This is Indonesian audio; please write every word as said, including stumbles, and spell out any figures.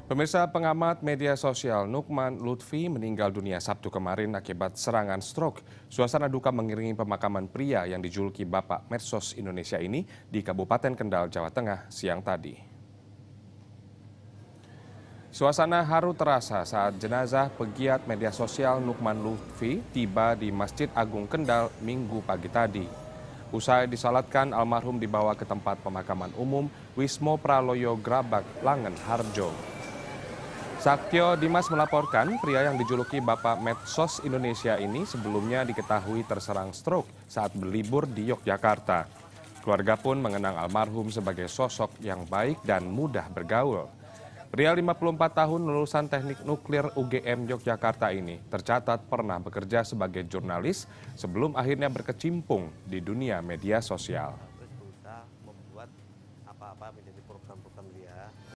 Pemirsa, pengamat media sosial Nukman Lutfi meninggal dunia Sabtu kemarin akibat serangan stroke. Suasana duka mengiringi pemakaman pria yang dijuluki Bapak Medsos Indonesia ini di Kabupaten Kendal, Jawa Tengah siang tadi. Suasana haru terasa saat jenazah pegiat media sosial Nukman Lutfi tiba di Masjid Agung Kendal Minggu pagi tadi. Usai disalatkan, almarhum dibawa ke tempat pemakaman umum Wismo Praloyo Grabak, Langen, Harjo. Saktyo Dimas melaporkan pria yang dijuluki Bapak Medsos Indonesia ini sebelumnya diketahui terserang stroke saat berlibur di Yogyakarta. Keluarga pun mengenang almarhum sebagai sosok yang baik dan mudah bergaul. Pria lima puluh empat tahun lulusan Teknik Nuklir U G M Yogyakarta ini tercatat pernah bekerja sebagai jurnalis sebelum akhirnya berkecimpung di dunia media sosial.